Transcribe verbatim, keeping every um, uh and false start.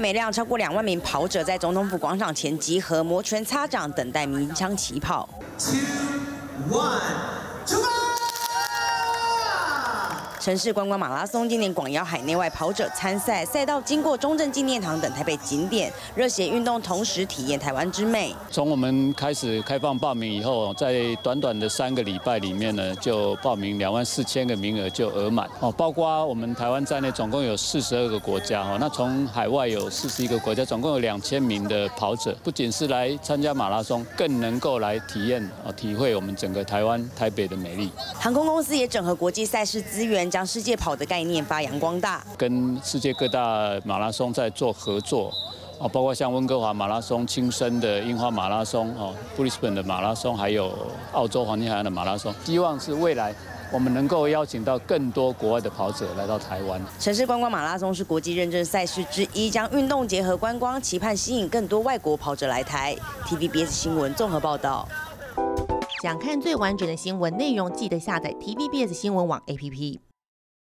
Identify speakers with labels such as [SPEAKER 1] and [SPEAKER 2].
[SPEAKER 1] 每辆超过两万名跑者在总统府广场前集合，摩拳擦掌，等待鸣枪起跑。Two, one, 出发！ 城市观光马拉松今年广邀海内外跑者参赛，赛道经过中正纪念堂等台北景点，热血运动，同时体验台湾之美。从我们开始开放报名以后，在短短的三个礼拜里面呢，就报名两万四千个名额就额满哦，包括我们台湾在内，总共有四十二个国家哦。那从海外有四十一个国家，总共有两千名的跑者，不仅是来参加马拉松，更能够来体验哦，体会我们整个台湾台北的美丽。航空公司也整合国际赛事资源。 将世界跑的概念发扬光大，跟世界各大马拉松在做合作，哦，包括像温哥华马拉松、青森的樱花马拉松、哦，布里斯本的马拉松，还有澳洲黄金海岸的马拉松，希望是未来我们能够邀请到更多国外的跑者来到台湾。城市观光马拉松是国际认证赛事之一，将运动结合观光，期盼吸引更多外国跑者来台。T V B S 新闻综合报道。
[SPEAKER 2] 想看最完整的新闻内容，记得下载 T V B S 新闻网 A P P。